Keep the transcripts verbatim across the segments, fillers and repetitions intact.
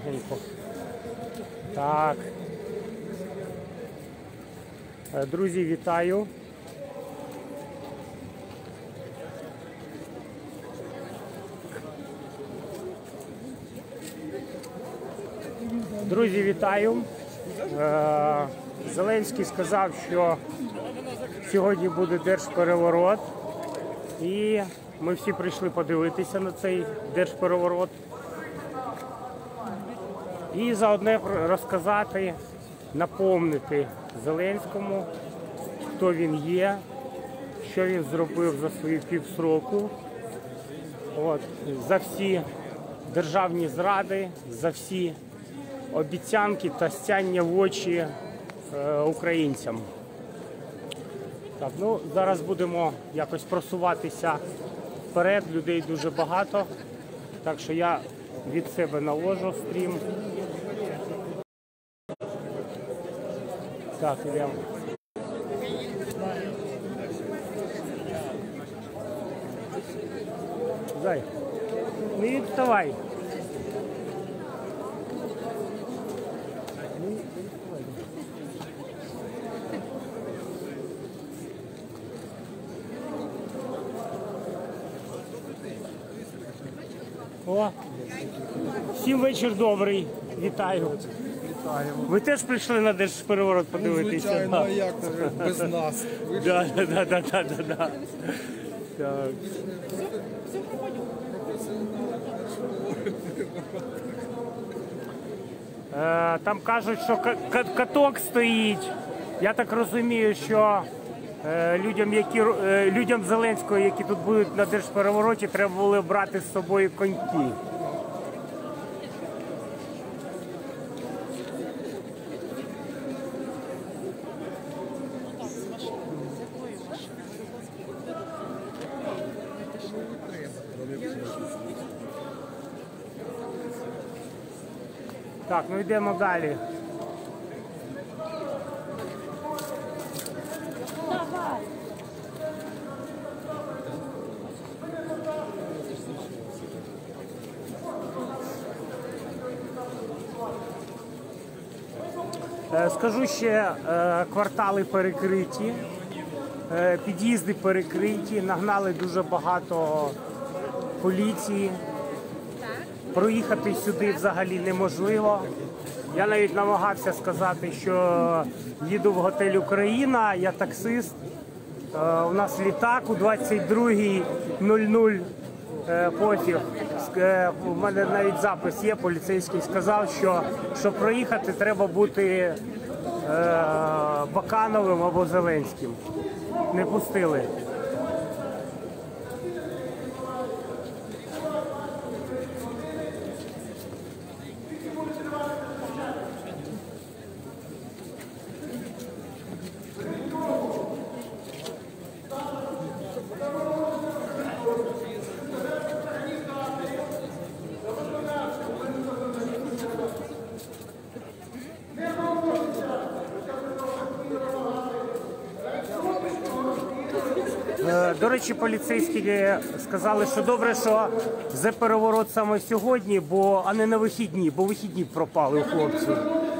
тихенько. Так. Друзі, вітаю. Друзі, вітаю. Зеленський сказав, що сьогодні буде держпереворот. І ми всі прийшли подивитися на цей держпереворот. І заодно розказати, напомнити Зеленському, хто він є, що він зробив за свої півстроку. От, за всі державні зради, за всі обіцянки та стяння в очі е, українцям. Так, ну, зараз будемо якось просуватися вперед, людей дуже багато, так що я від себе наложу стрім. Так, ідемо. Зай, не відставай. О, всім вечір добрий. Вітаю. Вітаємо. Ви теж прийшли на держпереворот подивитися? Ну, звичайно, а як без нас? Так, так, так, так, так. Так. Там кажуть, що каток стоїть. Я так розумію, що людям, які, людям Зеленського, які тут будуть на держперевороті, треба було брати з собою коньки. Так, ну йдемо далі. Скажу ще, квартали перекриті, під'їзди перекриті, нагнали дуже багато поліції. Проїхати сюди взагалі неможливо. Я навіть намагався сказати, що їду в готель «Україна», я таксист. У нас літак у двадцять другій нуль нуль, пофіг. У мене навіть запис є, поліцейський сказав, що щоб проїхати, треба бути Бакановим або Зеленським. Не пустили. До речі, поліцейські сказали, що добре, що за переворот саме сьогодні, бо, а не на вихідні, бо вихідні пропали у хлопців.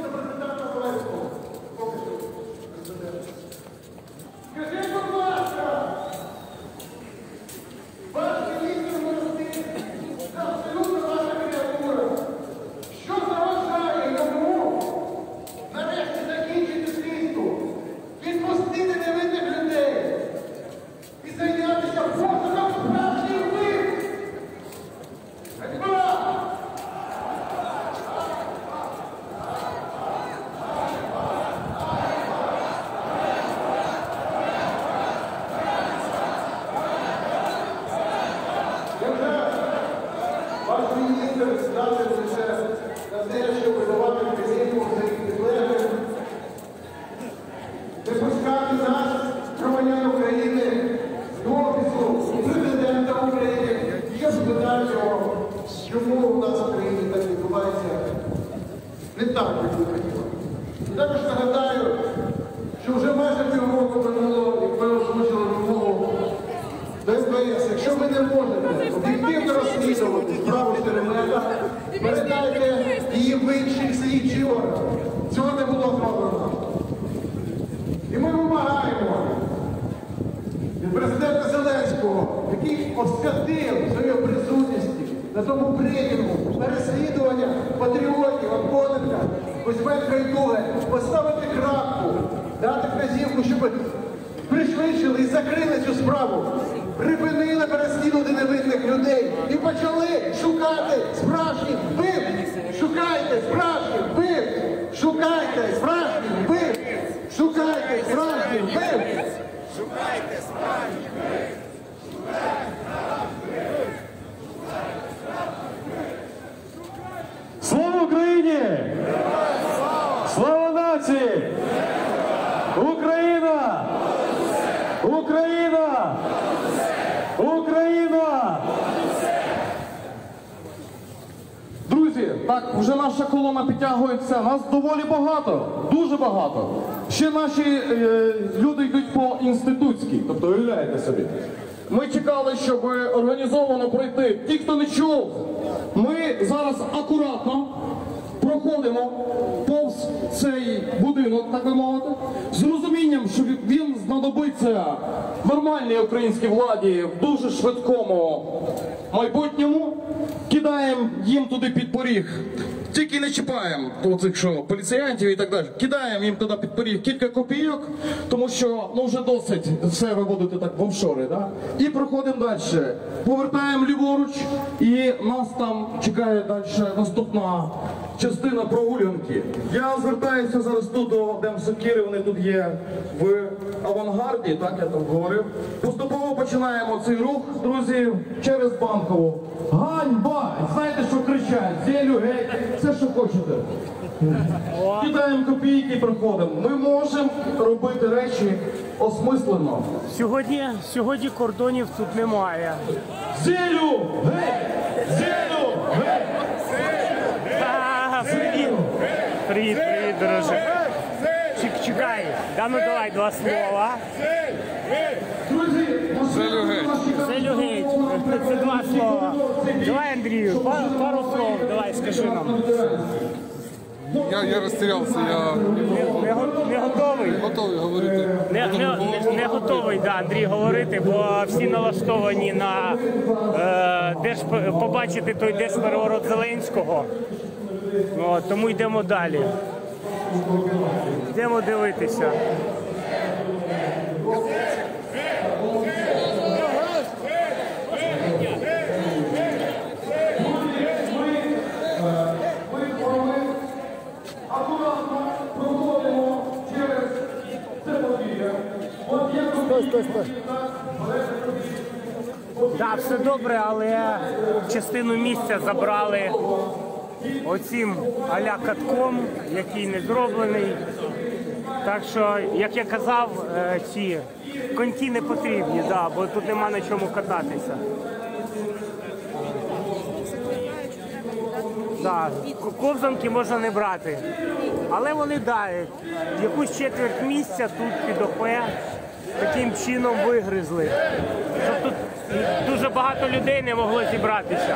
Випускати нас, громадян України, до Офісу Президента України, щоб спитати його, чому у нас в Україні так відбувається не так, як ми хотіли. Також нагадаю, що вже майже півроку минуло, як ми озвучили вимогу до ес бе ес. Якщо ви не можете об'єктивно розслідувати справу Шеремета, передайте і в інших слідчих органах. Цього не було зроблено. І ми вимагаємо від президента Зеленського, який освятив свою присутність на тому брифінгу переслідування патріотів, Антоненка, Кузьменка і Туги, поставити крапку, дати вказівку, щоб пришвидшили і закрили цю справу, припинили переслідувати невинних людей і почали шукати справжніх вбивць. Шукайте справжніх вбивць! Шукайте справжніх вбивць! Шукайте справжніх вбивць! Шукайте справжніх вбивць! Слава Україні! Слава нації! Україна! Україна! Україна! Друзі, так, вже наша колона підтягується, нас доволі багато, дуже багато. Ще наші е, люди йдуть по інститутській, тобто уявляєте собі. Ми чекали, щоб організовано пройти. Ті, хто не чув, ми зараз акуратно проходимо повз цей будинок, так би мовити, з розумінням, що він знадобиться нормальній українській владі в дуже швидкому майбутньому. Кидаємо їм туди під поріг. Тільки не чіпаємо оцих що, поліціянтів і так далі. Кидаємо їм туди під поріг кілька копійок, тому що ну, вже досить все виводити так в офшори. Да? І проходимо далі. Повертаємо ліворуч і нас там чекає далі наступна частина прогулянки. Я звертаюся зараз тут до Демсокіри, вони тут є в авангарді, так я там говорив. Поступово починаємо цей рух, друзі, через Банкову. Ганьба! Знаєте, що кричать? Зелю, геть, все, що хочете. Кидаємо копійки і проходимо. Ми можемо робити речі осмислено. Сьогодні, сьогодні кордонів тут немає. Зелю, геть! Зелю, геть! А, Привіт! Привіт, привіт, друже. Чек- Чекай, да ну давай два слова. Друзі, Зелю геть. Зелю геть. Це два слова. Давай, Андрію, па- пару слов, давай, скажи нам. Я, я розтірявся, я Не, не, го- не готовий? готовий говорити. Не, не, не, не готовий, да, Андрій, говорити, бо всі налаштовані на е, держ, побачити той держпереворот Зеленського. О, тому йдемо далі. Йдемо дивитися. акуратно проходимо через це подвір'я. От як тут... Так, все добре, але частину місця забрали оцим а-ля катком, який не зроблений. Так що, як я казав, е, ці коньки не потрібні, да, бо тут нема на чому кататися. Да, к- ковзанки можна не брати. Але вони дають. Якусь четверть місця тут під ОП таким чином вигризли. Щоб тут дуже багато людей не могло зібратися.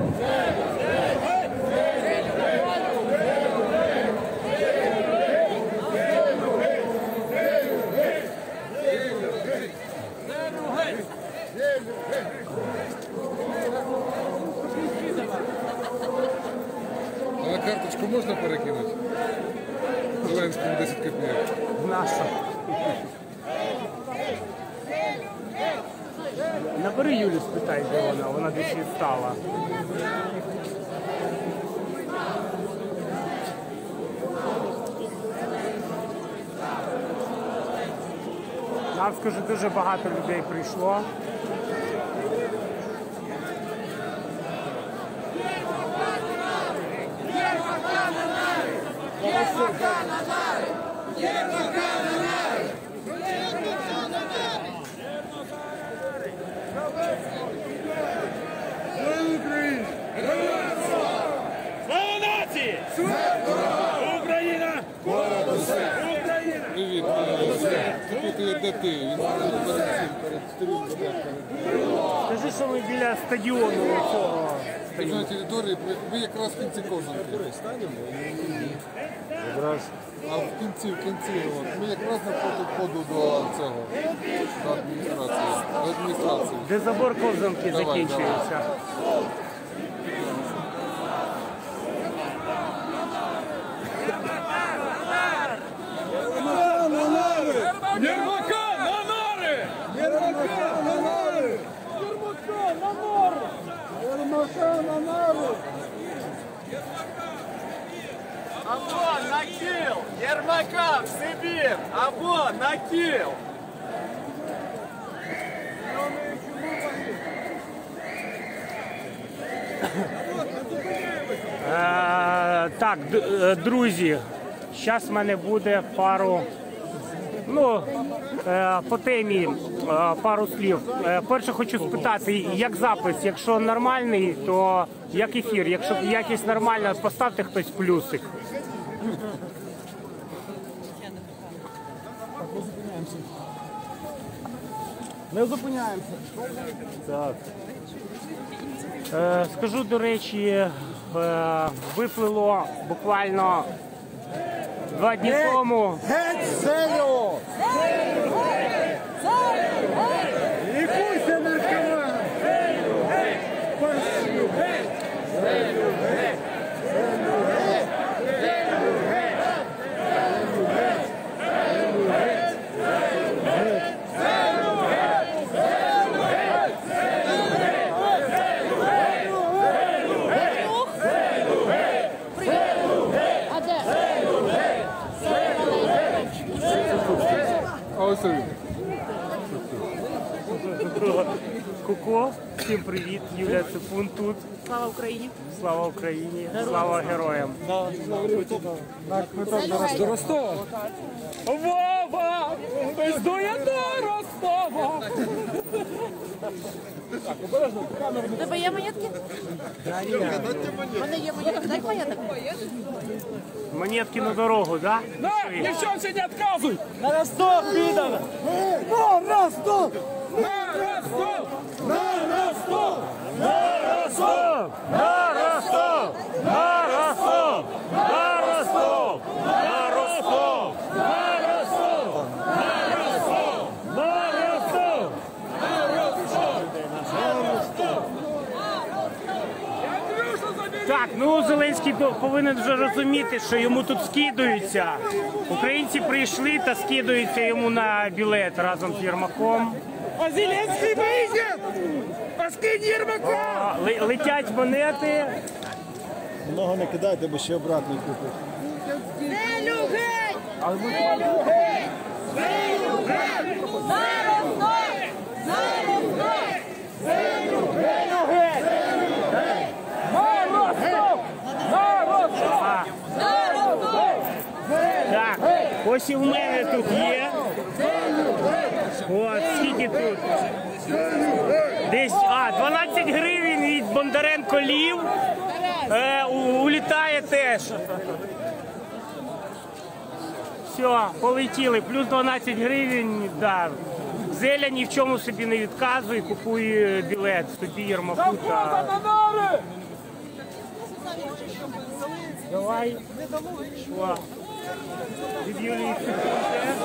А на карточку можна перекинути? Зеленському десять копійок. Наша. Набери Юлю, спитай, де вона, вона десь відстала. Нам, скажу, дуже багато людей прийшло. Слава нації! Україна! Україна! Привіт, тут є де ти? Він перед цим, перед старим будинком. Скажи, що ми біля стадіону цього на території, ви якраз в кінці Ковзанки. Якраз А в кінці, в кінці, от, ми якраз напроти входу до цього, до адміністрації. До адміністрації. Де забор Ковзанки Давай, закінчується. Єрмака на нари! Єрмака на нари! Єрмака на нари! Єрмака на нари! Або на кіл! Єрмака в Сибір! Або на кіл! Е, так, д- е, друзі, зараз в мене буде пару, ну, е, по темі е, пару слів. Е, перше хочу спитати, як запис, якщо нормальний, то як ефір, якщо якість нормальна, поставте хтось плюсик. не зупиняємося. Так. Е, скажу, до речі, е, виплило буквально два дні тому. Геть селю! Лікуйся, наркоман! А ось він. Ку-ку, всім привіт, Юлія Ципун тут. Слава Україні! Слава Україні, слава героям. До Ростова! Вова! Пиздує до Ростова! У тебе є монетки? У мене є монетки. Дай монеток. Монетки на дорогу, да? На, девчонки, не отказуй! На Ростов, підар! На Ростов! На Ростов! На Ростов! На Ростов! На Ростов! На Ростов! На Ростов! На Ростов! На Ростов! На Ростов! Так, ну Зеленський до- повинен вже розуміти, що йому тут скидаються. Українці прийшли та скидаються йому на білет разом з Єрмаком. А Зеленський вийде! А скинь Єрмака! А, ли- Летять монети. Много не кидайте, бо ще обратно купить. Селю геть! Селю геть! Селю геть! На Ростов! На Ростов! Селю геть! На Ростов! На Ростов! А, На Ростов! так, ось і в мене тут є. От, скільки тут? Десь, а, дванадцять гривень від Бондаренко Лів. Е, у- улітає теж. Все, полетіли. Плюс дванадцять гривень, да. Зеля ні в чому собі не відказує, купує білет. Собі Єрмаку Завгода та... на нари! Давай. Що? Від Юлії Ципун.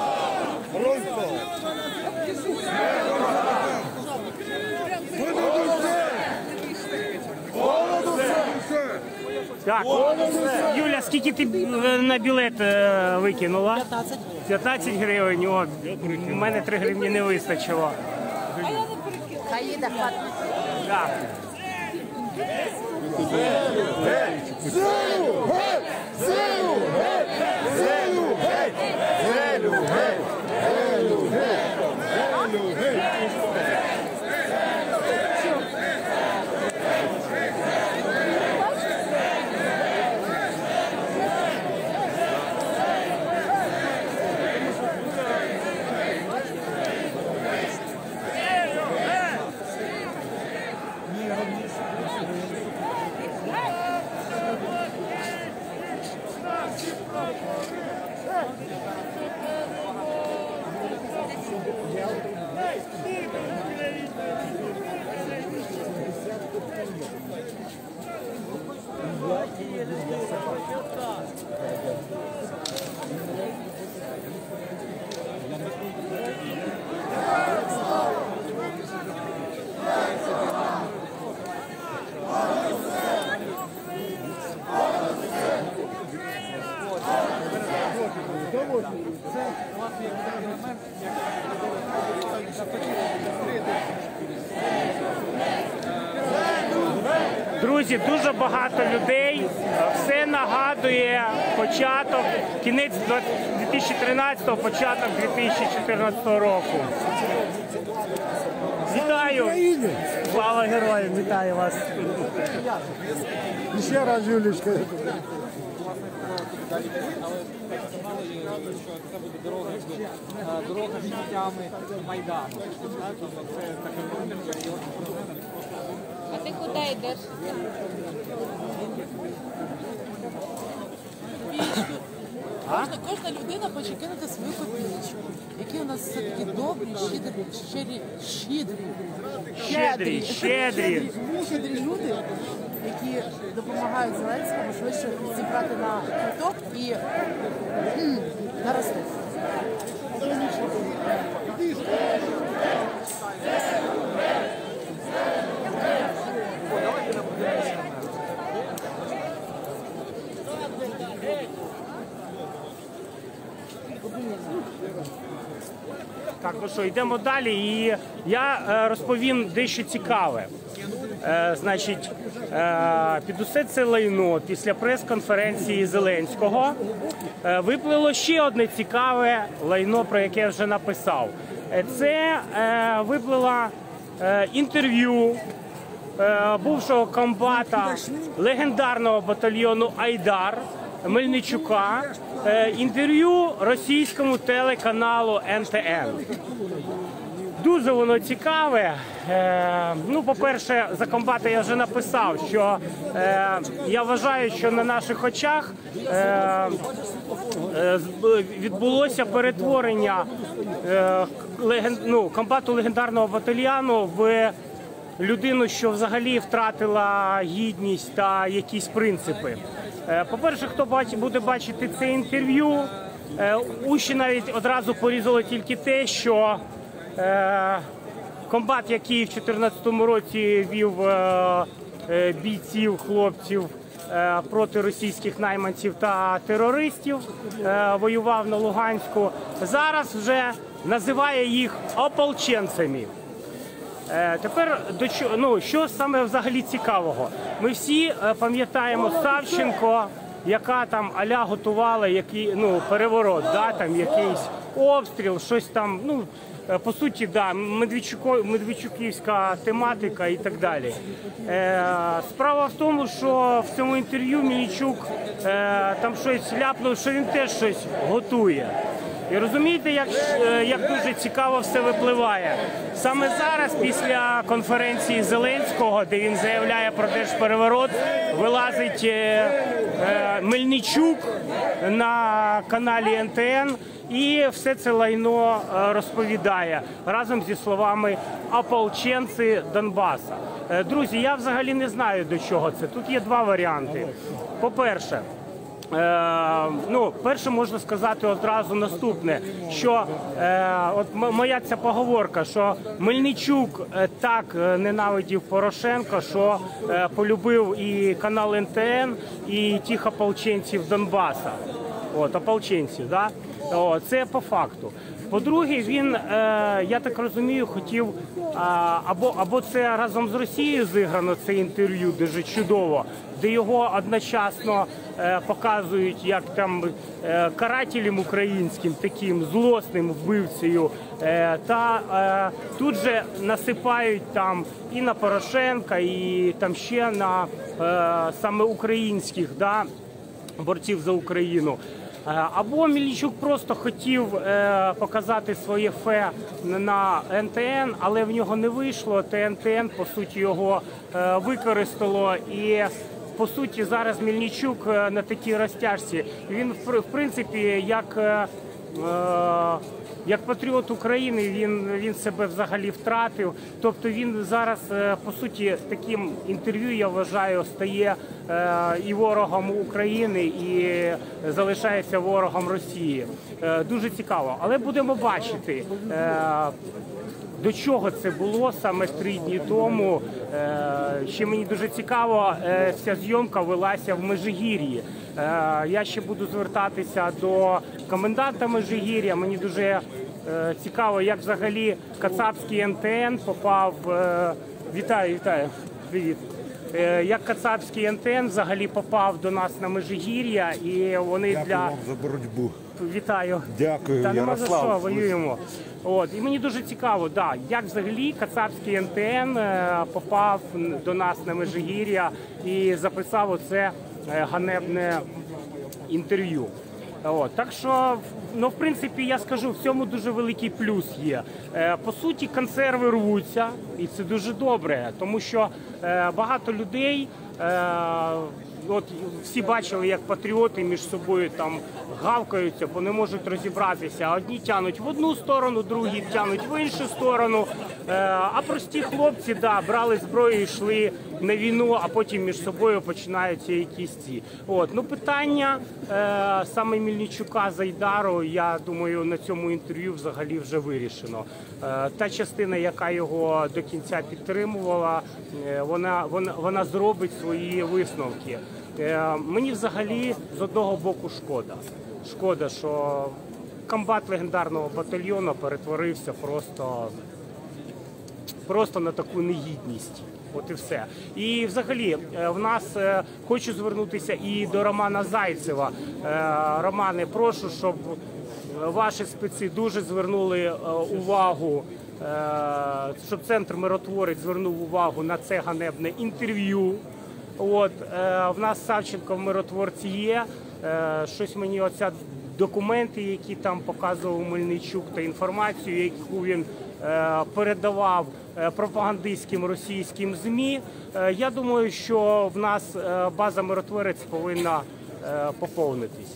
Так, Юля, скільки ти е, на білет е, викинула? п'ятнадцять. п'ятнадцять гривень, о, в мене три гривні не вистачило. Хай їде, хватить. Так. Друзі, дуже багато людей. Все нагадує початок, кінець дві тисячі тринадцятого, початок дві тисячі чотирнадцятого року. Вітаю! Слава героям! Вітаю вас! Ще раз, Юлічка. Дорога з життями Майдану. А ти куди йдеш? Кожна, кожна людина хоче кинути свою копійку. Які у нас все-таки добрі, щедрі, щирі, щедрі, Щедрі, щедрі. щедрі люди, які допомагають Зеленському швидше зібрати на квиток і м, на Ростов. Так, ну що, йдемо далі, і я е, розповім дещо цікаве. Е, значить, е, під усе це лайно після прес-конференції Зеленського е, виплило ще одне цікаве лайно, про яке я вже написав. Е, це е, виплило е, інтерв'ю е, бувшого комбата легендарного батальйону «Айдар» Мельничука, е, інтерв'ю російському телеканалу ен те ен. Дуже воно цікаве. Е, ну, по-перше, за комбата я вже написав, що е, я вважаю, що на наших очах е, е, відбулося перетворення е, леген, ну, комбату легендарного батальйону в людину, що взагалі втратила гідність та якісь принципи. Е, по-перше, хто бачить, буде бачити це інтерв'ю, е, уші навіть одразу порізало тільки те, що Е, комбат, який в дві тисячі чотирнадцятому році вів е, е, бійців, хлопців е, проти російських найманців та терористів, е, воював на Луганську, зараз вже називає їх ополченцями. Е, тепер до чого, ну, що саме взагалі цікавого? Ми всі е, пам'ятаємо Савченко, яка там а-ля готувала який, ну, переворот, да, там якийсь обстріл, щось там, ну, по суті, да, Медведчуко, медведчуківська тематика і так далі. Е, справа в тому, що в цьому інтерв'ю Мельничук е, там щось ляпнув, що він теж щось готує. І розумієте, як, як дуже цікаво все випливає. Саме зараз, після конференції Зеленського, де він заявляє про держпереворот, вилазить е, е, Мельничук на каналі ен те ен і все це лайно е, розповідає разом зі словами «ополченці Донбаса». Е, друзі, я взагалі не знаю, до чого це. Тут є два варіанти. По-перше, Е, ну, перше можна сказати одразу наступне, що е, от моя ця поговорка, що Мельничук е, так ненавидів Порошенка, що е, полюбив і канал ен те ен, і тих ополченців Донбаса. От, ополченців, да? О, це по факту. По-друге, він, е, я так розумію, хотів, а, або, або це разом з Росією зіграно, це інтерв'ю, дуже чудово, де його одночасно е, показують як там е, карателем українським, таким злосним вбивцею, е, та е, тут же насипають там і на Порошенка, і там ще на е, саме українських, да, борців за Україну. Або Мельничук просто хотів е, показати своє фе на ен те ен, але в нього не вийшло, та ен те ен, по суті, його е, використало. І, по суті, зараз Мельничук на такій розтяжці. Він, в принципі, як... Е, е, Як патріот України він, він себе взагалі втратив. Тобто він зараз, по суті, таким інтерв'ю, я вважаю, стає е, і ворогом України, і залишається ворогом Росії. Е, дуже цікаво. Але будемо бачити, е, до чого це було саме три дні тому. Е, ще мені дуже цікаво, е, ця зйомка велася в Межигір'ї. Е, я ще буду звертатися до коменданта Межигір'я. Мені дуже е, цікаво, як взагалі Кацапський ен те ен попав. Е, вітаю, вітаю, привіт. Е, як Кацапський ен те ен взагалі попав до нас на Межигір'я, і вони Дякую для вам за боротьбу. Вітаю. Дякую, Та нема за Ярослав. що, воюємо. От. І мені дуже цікаво, да, як взагалі Кацапський ен те ен е, попав до нас на Межигір'я і записав оце е, ганебне інтерв'ю. От. Так що, ну, в принципі, я скажу, в цьому дуже великий плюс є. Е, по суті, консерви рвуться, і це дуже добре, тому що е, багато людей, е, от всі бачили, як патріоти між собою там гавкаються, бо не можуть розібратися. Одні тянуть в одну сторону, другі тянуть в іншу сторону. Е, а прості хлопці, да, брали зброю і йшли на війну, а потім між собою починаються якісь ці. От. Ну, питання е, саме Мельничука, Зайдару, я думаю, на цьому інтерв'ю взагалі вже вирішено. Е, та частина, яка його до кінця підтримувала, е, вона, вона, вона зробить свої висновки. Е, мені взагалі з одного боку шкода. Шкода, що комбат легендарного батальйону перетворився просто, просто на таку негідність. От і все. І взагалі в нас, хочу звернутися і до Романа Зайцева. Романе, прошу, щоб ваші спеці дуже звернули увагу, щоб Центр Миротворець звернув увагу на це ганебне інтерв'ю. От, в нас Савченко в Миротворці є. Щось мені оця документи, які там показував Мельничук, та інформацію, яку він передавав пропагандистським російським ЗМІ. Я думаю, що в нас база Миротворець повинна поповнитись.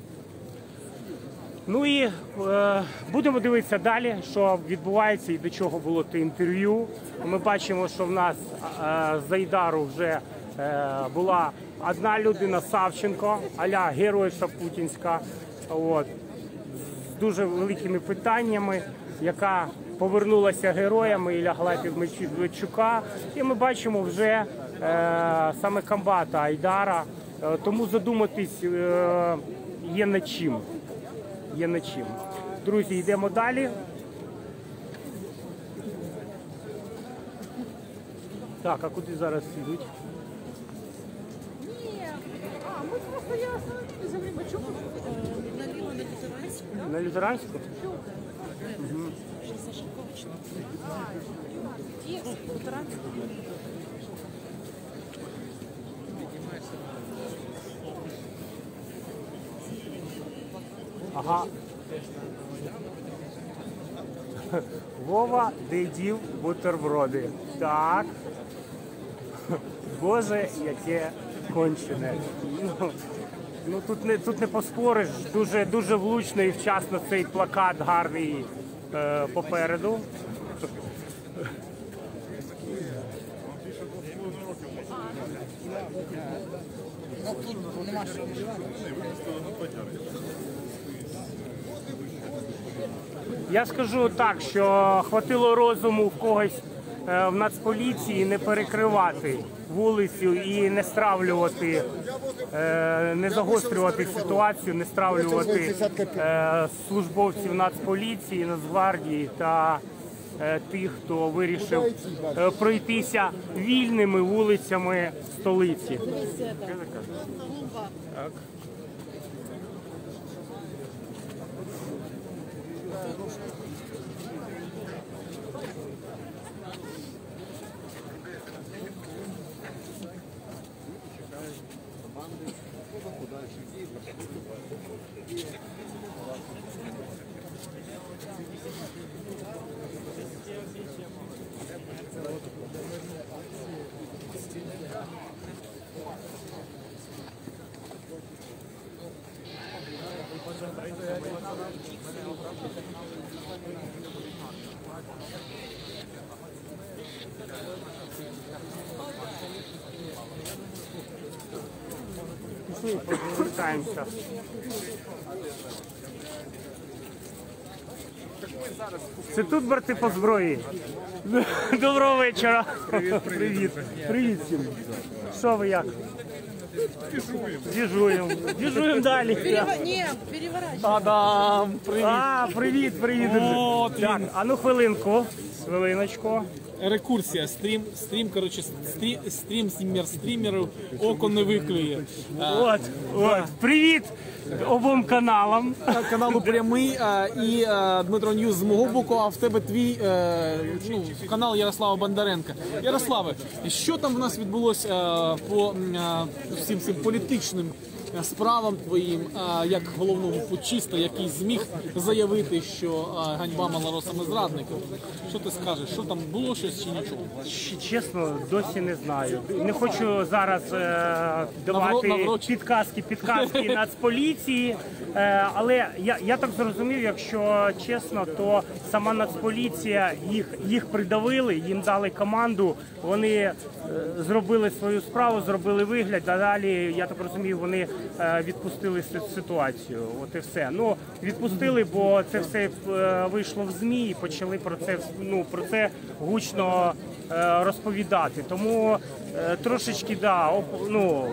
Ну і е, будемо дивитися далі, що відбувається і до чого було те інтерв'ю. Ми бачимо, що в нас е, з Зайдару вже е, була одна людина, Савченко, а-ля геройша путінська, от, з дуже великими питаннями, яка повернулася героями і лягла під Медведчука. І ми бачимо вже е, саме комбата Айдара, е, тому задуматись е, є над чим. Є над чим. Друзі, йдемо далі. Так, а куди зараз йдуть? Ні, а, ми просто я за время чого наліво на Лютеранську. На Лютеранську? Угу. І Лютеранську. Ага. Вова, де їв бутерброди. Так. Боже, яке кончене. Ну, ну тут не тут не поспориш. Дуже дуже влучно і вчасно цей плакат гарний е, попереду. Я скажу так, що хватило розуму в когось е, в Нацполіції не перекривати вулицю і не стравлювати, е, не загострювати ситуацію, не стравлювати е, службовців Нацполіції, Нацгвардії та е, тих, хто вирішив е, пройтися вільними вулицями столиці. Так. Пішли, повертаємося. Це тут, брати, по зброї. Доброго вечора. Привіт, привіт. Привіт всім. Що ви як? Діжуємо. Діжуємо далі. Перево... Не, переворачивай. Та-дам! Привіт! А, привіт, привіт. О, Так, а ну хвилинку. Хвилиночку. Рекурсія, стрім, стрім, коротше, стрім, стрім стрімер стрімерів око не виклює. От, от. Привіт обом каналам. Каналу прямий а, і а, Дмитро Ньюз з мого боку, а в тебе твій е, ну, канал Ярослава Бондаренка. Ярославе, що там в нас відбулося е, по м, е, всім цим політичним е, справам твоїм, е, як головному путчиста, який зміг заявити, що е, ганьба малоросами зрадників? Що ти скажеш? Що там було щось чи нічого? Ч- Чесно, досі не знаю. Не хочу зараз е, давати навроч. підказки, підказки Нацполіції. Е, але я, я так зрозумів, якщо чесно, то сама Нацполіція їх, їх придавили, їм дали команду, вони е, зробили свою справу, зробили вигляд, а далі, я так розумію, вони е, відпустили си- ситуацію. От і все. Ну, відпустили, бо це все е, вийшло в ЗМІ і почали про це, ну, про це гучно е, розповідати. Тому е, трошечки, да, оп- ну,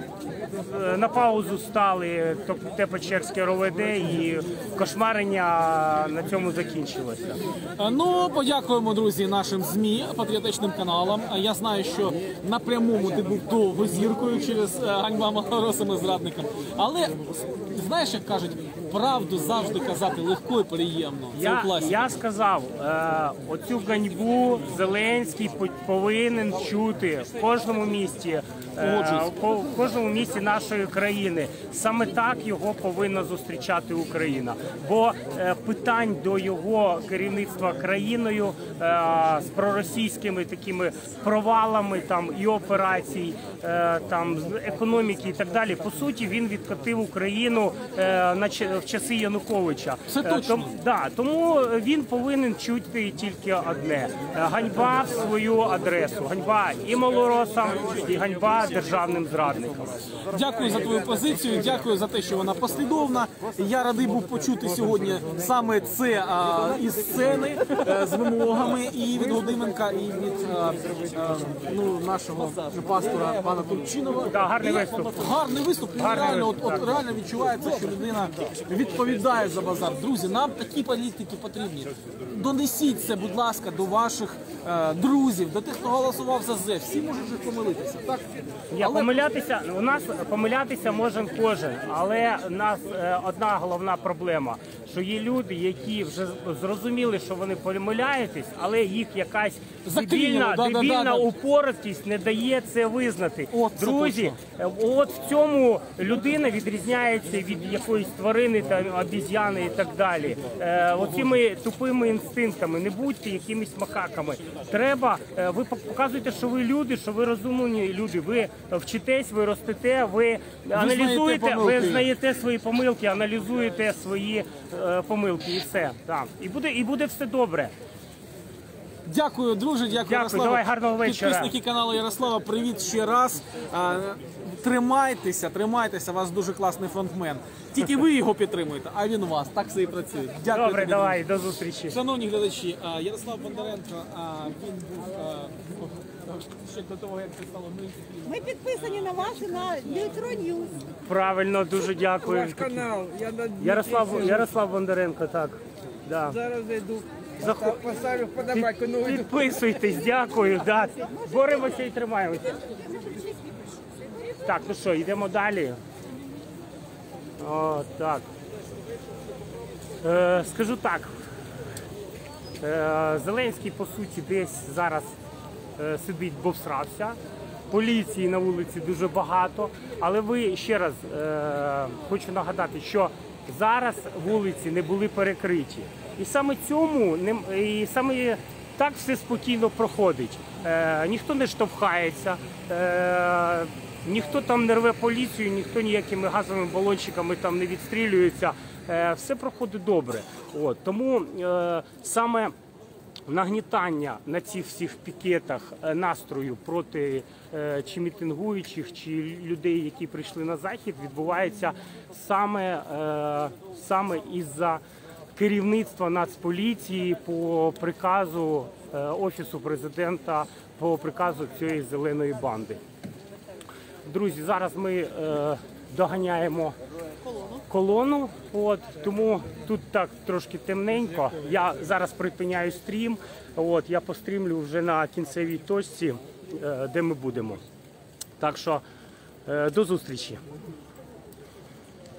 е, на паузу стали те Печерське РОВД і кошмарення на цьому закінчилося. А, Ну, подякуємо, друзі, нашим ЗМІ, патріотичним каналам. А Я знаю, що на прямому ти був довго зіркою через е, ганьба малоросами зрадникам. Але, знаєш, як кажуть, правду завжди казати легко і приємно. Це у Я, класі. я сказав, е, оцю ганьбу Зеленський по- повинен чути в кожному місті, е, Погоджуюсь. в ко- в кожному місті нашої країни. Саме так його повинна зустрічати Україна. Бо е, питань до його керівництва країною е, з проросійськими такими провалами там і операцій, е, там з економіки і так далі. По суті, він відкотив Україну е, на ч- в часи Януковича. Це Е, точно. том- Да, тому він повинен чути тільки одне: Е, ганьба в свою адресу, ганьба і малоросам, і ганьба державним зрадникам. Дякую за твою позицію, дякую за те, що вона послідовна. Я радий був почути сьогодні саме це а, із сцени е, з вимогами і від Гудименка, і від а, а, ну, нашого пастора пана Турчинова. Да, гарний І виступ. Гарний виступ. І Гарний реально, от, виступ, от реально відчувається, що людина відповідає за базар. Друзі, нам такі політики потрібні. Донесіть це, будь ласка, до ваших е, друзів, до тих, хто голосував за ЗЕ. Всі можуть же помилитися. Так? Я Але- помилятися, у нас помилятися може кожен, але у нас е, одна головна проблема, що є люди, які вже зрозуміли, що вони помиляєтесь, але їх якась Заклинило, дебільна, да-да-да-да. дебільна упоротість не дає це визнати. От це Друзі, е, от в цьому людина відрізняється від якоїсь тварини та обіз'яни і так далі. Е, оцими тупими інстинктами, не будьте якимись макаками. Треба, е, ви показуєте, що ви люди, що ви розумні люди, ви вчитесь, ви ростете, ви аналізуєте, ви помилки. знаєте свої помилки, аналізуєте свої е, помилки і все. Так. І буде, і буде все добре. Дякую, друже, дякую, Дякую, Ярославе. давай, гарного вечора. Підписники каналу Ярослава, привіт ще раз. А, Тримайтеся, тримайтеся, у вас дуже класний фронтмен. Тільки ви його підтримуєте, а він вас. Так все і працює. Дякую. Добре, тобі, давай, до зустрічі. Шановні глядачі, а, Ярослав Бондаренко, а, він був а, ще до того, як це стало мейнстрімом. Ми підписані на вас і на Дмитро Ньюз. Правильно, дуже дякую. Ваш канал. Я на Ярослав, Ярослав Бондаренко, так. Да. зараз зайду. Захо- Поставлю вподобайку. Ну, йду. Підписуйтесь, дякую. Да. Боремося і тримаємося. Так, ну що, йдемо далі. О, так. Е, скажу так. Е, Зеленський, по суті, десь зараз е, сидить, бо всрався. Поліції на вулиці дуже багато. Але ви ще раз е, хочу нагадати, що зараз вулиці не були перекриті. І саме цьому не- і саме так все спокійно проходить. Е, ніхто не штовхається, е, ніхто там не рве поліцію, ніхто ніякими газовими балончиками там не відстрілюється. Е, все проходить добре. От, тому е, саме нагнітання на цих всіх пікетах е, настрою проти е, чи мітингуючих, чи людей, які прийшли на захід, відбувається саме, е, саме із-за керівництва Нацполіції по приказу е, Офісу президента, по приказу цієї зеленої банди. друзі, зараз ми е, доганяємо колону, от, тому тут так трошки темненько. Я зараз припиняю стрім, от, я пострімлю вже на кінцевій точці, е, де ми будемо. Так що е, до зустрічі.